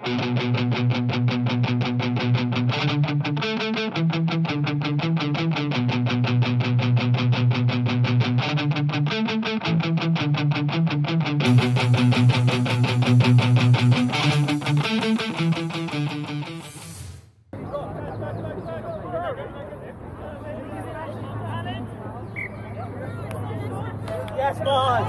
Yes, boys!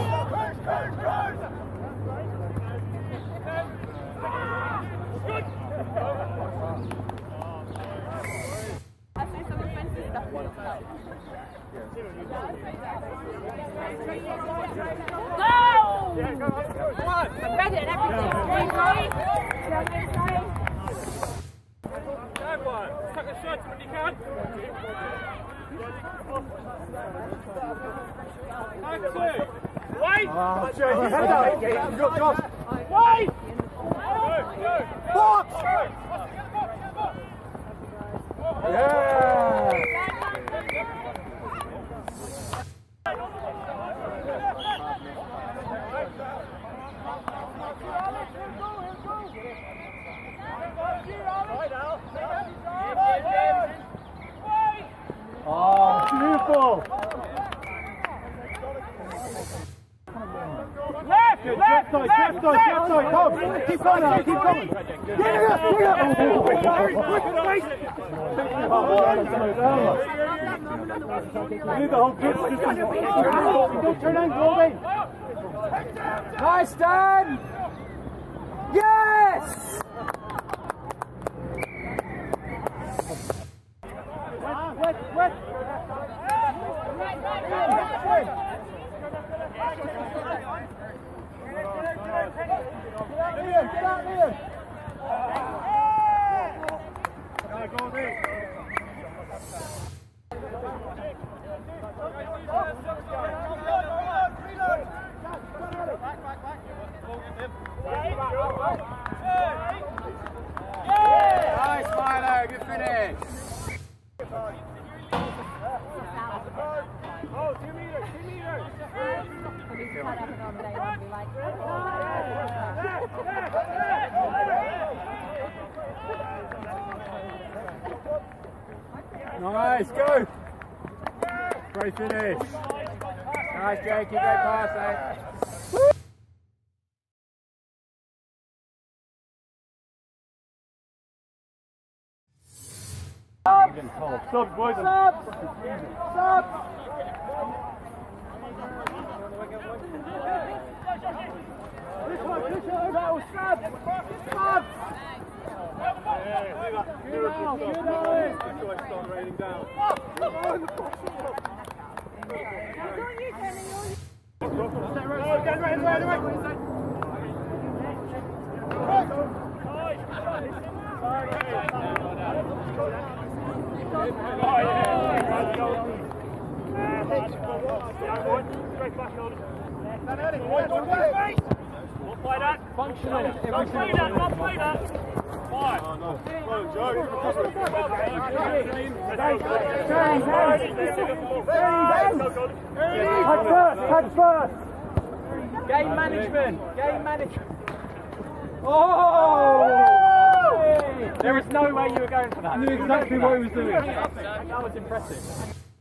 I say some offensive stuff. Go! Come on! I'm ready and everything. Tuck the shirt when you can. Wait! Wait! Box! Yeah! Oh, beautiful! Left side, come! Keep coming, keep coming! Need the whole pitch. Don't turn and go in. Nice, Dan! Yes! Wet. Get out, Liam! Go, Nick! Nice, Milo, good finish! Oh, 2 meters, 2 meters! Nice, go! Great finish! Nice, Jake, you go past that. Subs, boys! Subs! This one, push it over, subs! Subs! Start raining down. Play that. Functional. Don't play that. Don't play that. Fine. Oh, no. Well, Joe. Head first. Game management. Oh! There is no way you were going for that. I knew exactly what he was doing. That was impressive.